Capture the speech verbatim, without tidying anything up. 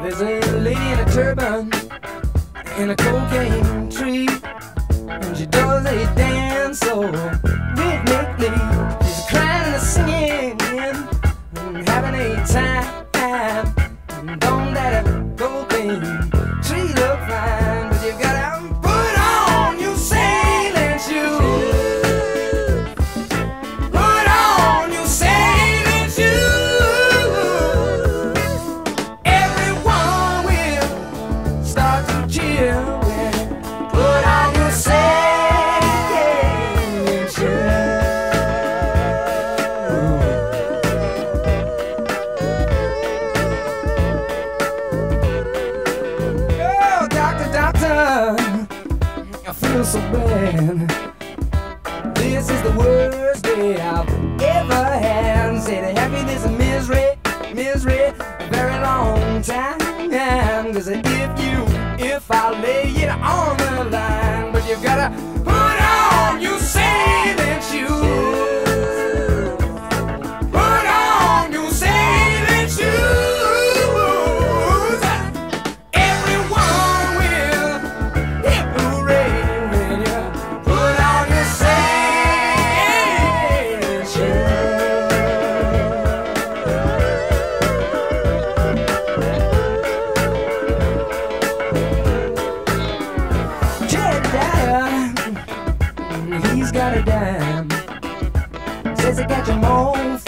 There's a lady in a turban in a cocaine tree, and she does a dance so rhythmically. She's crying and singing and having a time. Don't let her cocaine tree look fine, but you gotta put on your sailing shoes. Put on your sailing shoes. Everyone will start to cheer when you put on your sailing shoes. I feel so bad. This is the worst day I've ever had. Say the happiness and misery, misery, a very long time. Cause if you, if I lay it on the line, but you've gotta put on your sailing shoes. Put on your sailing shoes. He's got a dime. Says he got your moan